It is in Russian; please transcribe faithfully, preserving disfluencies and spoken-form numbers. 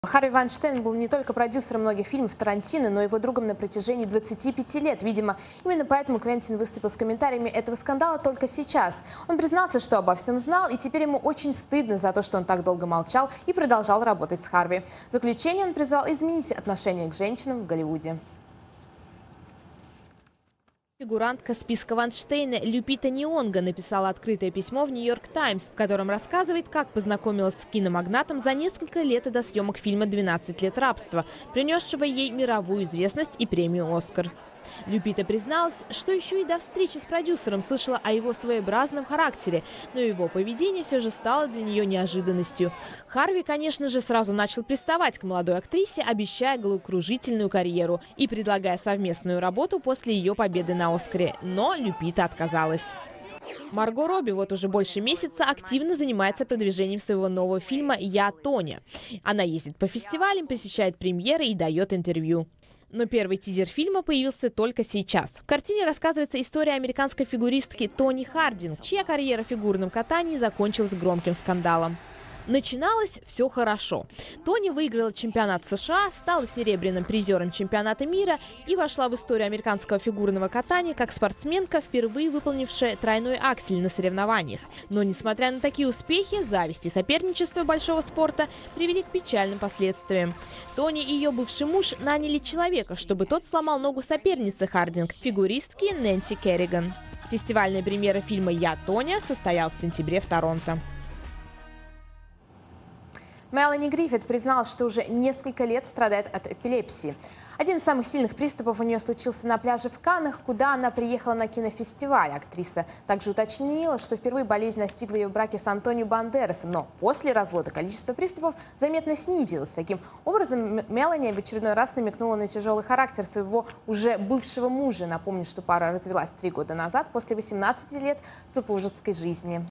Харви Вайнштейн был не только продюсером многих фильмов Тарантино, но и его другом на протяжении двадцати пяти лет. Видимо, именно поэтому Квентин выступил с комментариями этого скандала только сейчас. Он признался, что обо всем знал, и теперь ему очень стыдно за то, что он так долго молчал и продолжал работать с Харви. В заключение он призвал изменить отношение к женщинам в Голливуде. Фигурантка списка Вайнштейна Люпита Нионго написала открытое письмо в «Нью-Йорк Таймс», в котором рассказывает, как познакомилась с киномагнатом за несколько лет до съемок фильма «двенадцать лет рабства», принесшего ей мировую известность и премию «Оскар». Люпита призналась, что еще и до встречи с продюсером слышала о его своеобразном характере, но его поведение все же стало для нее неожиданностью. Харви, конечно же, сразу начал приставать к молодой актрисе, обещая головокружительную карьеру и предлагая совместную работу после ее победы на «Оскаре», но Люпита отказалась. Марго Робби вот уже больше месяца активно занимается продвижением своего нового фильма «Я, Тоня». Она ездит по фестивалям, посещает премьеры и дает интервью. Но первый тизер фильма появился только сейчас. В картине рассказывается история американской фигуристки Тони Хардинг, чья карьера в фигурном катании закончилась громким скандалом. Начиналось все хорошо. Тони выиграла чемпионат США, стала серебряным призером чемпионата мира и вошла в историю американского фигурного катания как спортсменка, впервые выполнившая тройной аксель на соревнованиях. Но, несмотря на такие успехи, зависть и соперничество большого спорта привели к печальным последствиям. Тони и ее бывший муж наняли человека, чтобы тот сломал ногу соперницы Хардинг, фигуристки Нэнси Керриган. Фестивальная премьера фильма «Я, Тоня» состоялась в сентябре в Торонто. Мелани Гриффит призналась, что уже несколько лет страдает от эпилепсии. Один из самых сильных приступов у нее случился на пляже в Каннах, куда она приехала на кинофестиваль. Актриса также уточнила, что впервые болезнь настигла ее в браке с Антонио Бандерасом, но после развода количество приступов заметно снизилось. Таким образом, Мелани в очередной раз намекнула на тяжелый характер своего уже бывшего мужа. Напомню, что пара развелась три года назад после восемнадцати лет супружеской жизни.